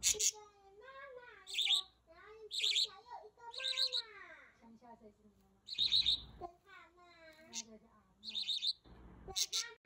妈妈，然后乡下又一个妈妈。 乡下谁是你妈妈？ 跟他妈。 那就是阿嬷。 跟他妈。